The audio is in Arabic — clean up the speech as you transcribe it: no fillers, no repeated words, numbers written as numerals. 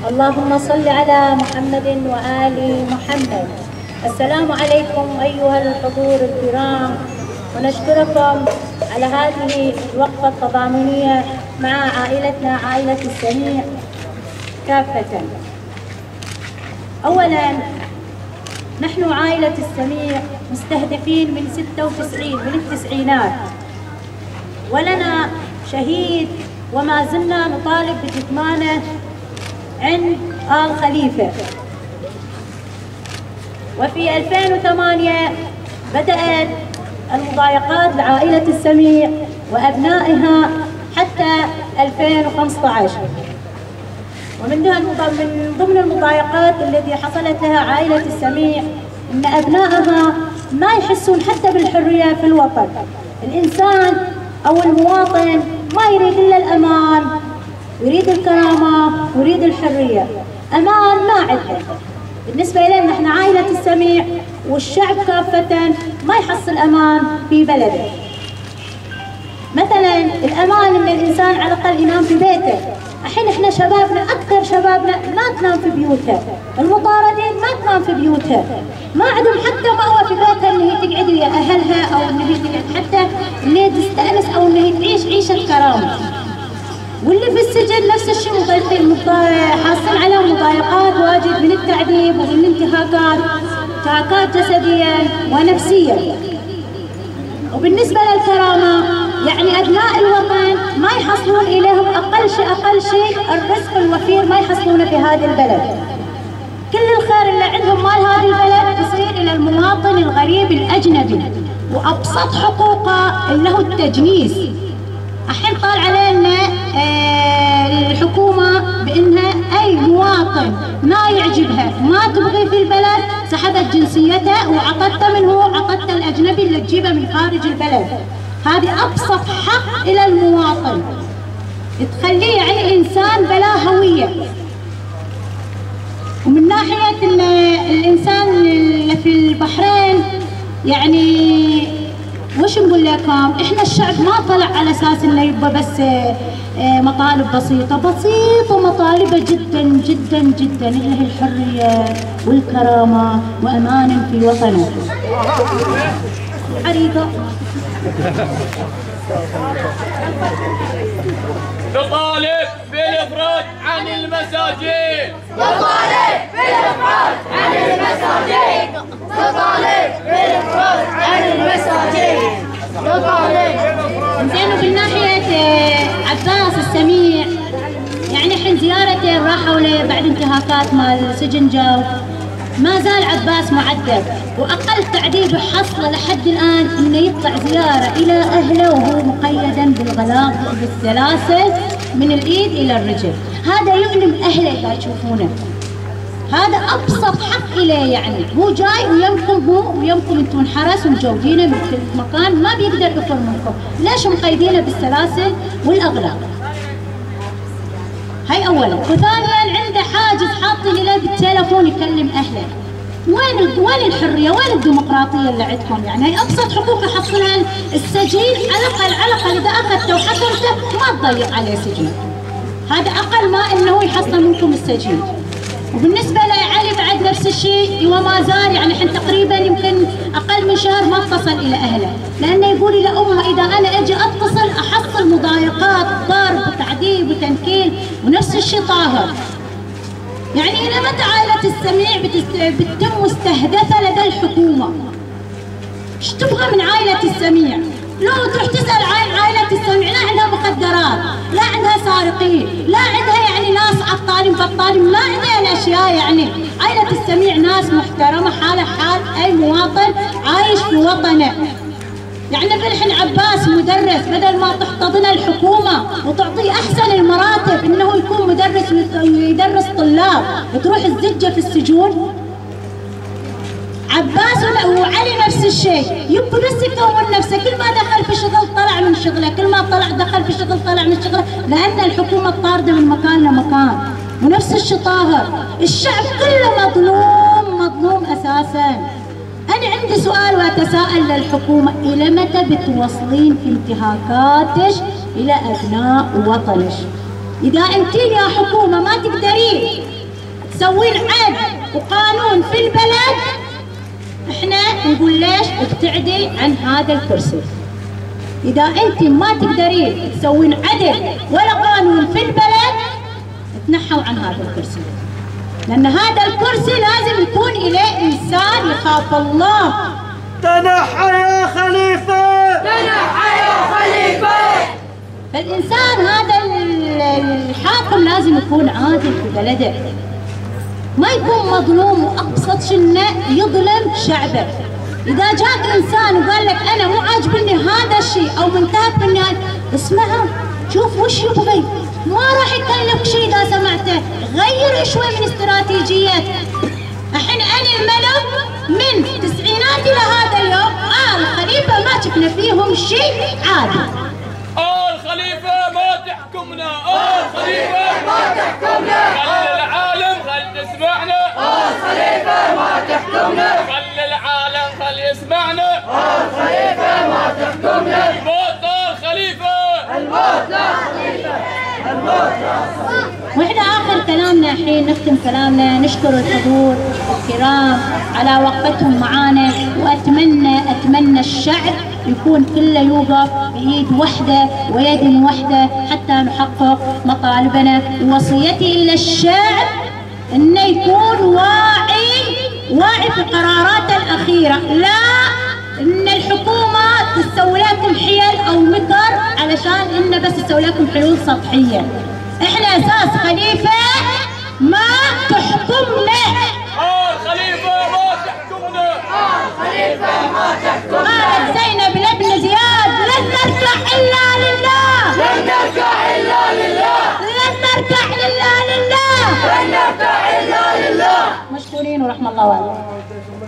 اللهم صل على محمد وآل محمد. السلام عليكم أيها الحضور الكرام، ونشكركم على هذه الوقفة التضامنية مع عائلتنا عائلة السميع كافة. أولاً نحن عائلة السميع مستهدفين من 96 من التسعينات، ولنا شهيد وما زلنا نطالب بكتمانه عند آل خليفة. وفي 2008 بدأت المضايقات لعائلة السميع وأبنائها حتى 2015، ومن ضمن المضايقات التي حصلت لها عائلة السميع أن أبنائها ما يحسون حتى بالحرية في الوطن. الإنسان أو المواطن ما يريد إلا الأمان، يريد الكرامة، يريد الحرية. أمان ما عندنا. بالنسبة لنا نحن عائلة السميع والشعب كافة ما يحصل أمان في بلده. مثلا الأمان إن الإنسان على الأقل ينام في بيته. الحين احنا شبابنا أكثر شبابنا ما تنام في بيوتها، المطاردين ما تنام في بيوتها، ما عندهم حتى مأوى في بيتها إن هي تقعد ويا أهلها أو إن هي تقعد حتى إن هي تستأنس أو إن هي تعيش عيشة كرامة. واللي في السجن نفس الشيء حاصل عليهم مضايقات واجد من التعذيب ومن انتهاكات جسديا ونفسيا. وبالنسبة للكرامة يعني أبناء الوطن ما يحصلون إليهم أقل شيء الرزق الوفير ما يحصلونه في هذا البلد. كل الخير اللي عندهم مال هذا البلد يصير إلى المواطن الغريب الأجنبي، وأبسط حقوقه اللي هو التجنيس. الحين طال علينا الحكومة بأنها أي مواطن ما يعجبها ما تبغي في البلد سحبت جنسيته وعطته من هو عطته الأجنبي اللي تجيبه من خارج البلد. هذه أبسط حق إلى المواطن، تخليه يعني إنسان بلا هوية. ومن ناحية الإنسان اللي في البحرين يعني وش نقول لكم، احنا الشعب ما طلع على اساس انه يبغى بس مطالب بسيطة، مطالبه جدا جدا جدا اللي هي الحرية والكرامة وأمان في وطنه. عريضة نطالب بالإفراج عن المساجين، نطالب بالإفراج عن المساجين، نطالب بالإفراج عن المساجين، نطالب. زين. ومن ناحية عباس السميع يعني حين زيارته راحوا له بعد انتهاكات مال سجن جو، ما زال عباس معذب، وأقل تعذيب حصله لحد الآن إنه يطلع زيارة إلى أهله وهو مقيدا بالغلاظ بالسلاسل من الإيد إلى الرجل. هذا يؤلم أهله إذا يشوفونه. هذا أبسط حق إليه، يعني هو جاي ويمكم هو ويمكم أنتم انحرس ومجودينه من كل مكان ما بيقدر يفر منكم، ليش مقيدينه بالسلاسل والأغلاق؟ هاي أولا. وثانيا عنده حاجز حاطين إليه بالتليفون يكلم أهله. وين الحرية؟ وين الديمقراطية اللي عندكم؟ يعني هاي أبسط حقوق يحصلها السجين. على الأقل إذا أخذته وحكمته ما تضيق عليه سجن. هذا أقل ما إنه يحصل منكم السجين. وبالنسبة لعلي بعد نفس الشيء وما زال، يعني حين تقريبا يمكن أقل من شهر ما اتصل إلى أهله، لأنه يقول إلى أمه إذا أنا أجي أتصل أحصل مضايقات ضرب وتعذيب وتنكيل. ونفس الشيء طاهر. يعني إلى متى عائلة السميع بتتم مستهدفة لدى الحكومة؟ ايش تبغى من عائلة السميع؟ لو تروح تسأل عن عائلة السميع لا عندها مخدرات، لا عندها سارقين، لا عندها يعني ناس عطالين بطالين، ما عندها الأشياء. يعني عائلة السميع ناس محترمة حالة حال أي مواطن عايش في وطنه. يعني بالحين عباس مدرس، بدل ما تحتضنه الحكومة وتعطيه أحسن المراتب إنه يكون مدرس ويدرس طلاب وتروح الزجة في السجون. عباس وعلي نفس الشيء، يبقى بس يكون نفسه، كل ما دخل في شغل طلع من شغله، كل ما دخل في شغل طلع من شغله، لأن الحكومة طاردة من مكان لمكان. ونفس الشيء طاهر، الشعب كله مظلوم أساساً. أنا عندي سؤال وأتساءل للحكومة، إلى متى بتوصلين في انتهاكاتش إلى أبناء وطنش؟ إذا أنتين يا حكومة ما تقدرين تسوين عدل وقانون في البلد، احنا نقول ليش ابتعدي عن هذا الكرسي. إذا أنت ما تقدرين تسوين عدل ولا قانون في البلد، تنحوا عن هذا الكرسي، لأن هذا الكرسي لازم يكون إليه إنسان يخاف الله. تنحى يا خليفة، تنحى يا خليفة. فالإنسان هذا الحاكم لازم يكون عادل في بلده، ما يكون مظلوم وأبسط شنه يظلم شعبه. إذا جاك إنسان وقال لك أنا مو عاجبني هذا الشيء أو منتهك مني، اسمعه شوف وش يبغي، ما راح يكلفك شيء إذا سمعته، غير شوي من استراتيجيتك. الحين أنا الملك من التسعينات إلى هذا اليوم الخليفة ما شفنا فيهم شيء عادي. الخليفة ما تحكمنا، الخليفة ما تحكمنا. خلي العالم خل يسمعنا، الخليفة ما تحكمنا. خلي العالم خل يسمعنا، الخليفة ما تحكمنا. الموت الخليفة، الموت للخليفة، الموت للخليفة. واحنا اخر كلامنا الحين نختم كلامنا، نشكر الحضور الكرام على وقفتهم معانا، واتمنى الشعب يكون كله يوقف بيد وحده ويد وحده حتى نحقق مطالبنا. ووصيتي الى الشعب انه يكون واعي في قراراته الاخيره، لا ان الحكومه تسوي لكم حيل او مكر علشان انه بس تسوي لكم حلول سطحيه. احنا اساس خليفه ما تحكمنا، الخليفة ما تحكمنا، الخليفة ما تحكمنا. قالت زينب لابن زياد لن نركع الا لله، لن نركع إلا لله، لن نركع الا لله، لن نركع إلا لله. مشكورين ورحمه الله وبركاته.